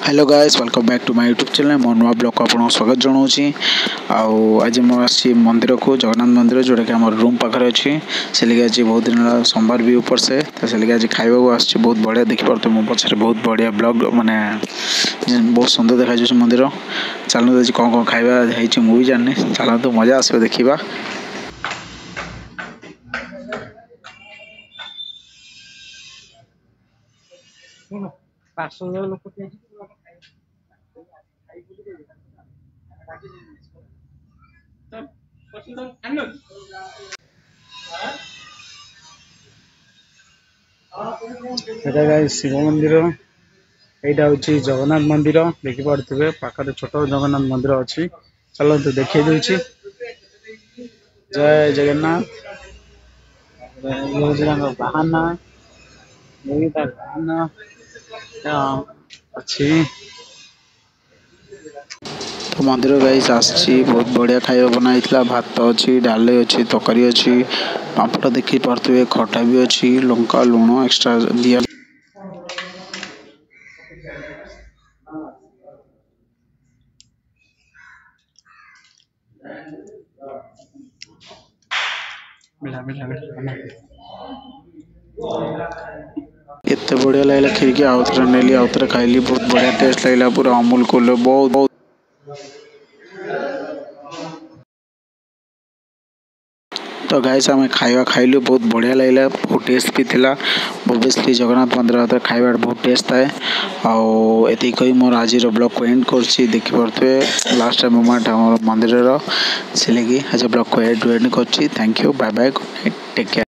Hello guys welcome back to my YouTube channel Mo Nua blog को आपको स्वागत जनाऊँगी। आज मुझे मंदिर को जगन्नाथ मंदिर जोटा कि आम रूम पाखे अच्छी से लगे आज बहुत दिन सोमवार भी ऊपर से तो से लगे आज खाइबा को आस बहुत बढ़िया देखिए मो पछे बहुत बढ़िया ब्लॉग माने बहुत सुंदर देखा मंदिर। चलते आज कौन कौन खाइबा मुझे जानी चलते मजा आस देखा। शिव मंदिर यहाँ हूँ जगन्नाथ मंदिर देखिपे पाखे छोट जगन्नाथ मंदिर अच्छी चलते देखी दूसरी जय जगन्नाथ बाहाना अच्छी तो मंदिर गाइस आसी बहुत बढ़िया खाଇବା बनाइला भात अच्छी डाले अच्छी तकारी अच्छी पापड़ देखी पारे खटा भी अच्छी लंका लुण एक्स्ट्रा दिया एत बढ़िया लगे खीर आउ थे नेली आउ थे खाइली बहुत बढ़िया टेस्ट लगे पूरा अमूल कूल बहुत तो गाइस आम खाଇବା खाइलु बहुत बढ़िया लगे बहुत टेस्ट भी थिला ओबियसली जगन्नाथ मंदिर खाଇବା बहुत टेस्ट थाए आती कही मोर आज ब्लॉग को एंड कर देखिपे लास्ट मोमेंट आम मंदिर से लगी आज ब्लॉग को एंड कर thank you bye bye good night take care.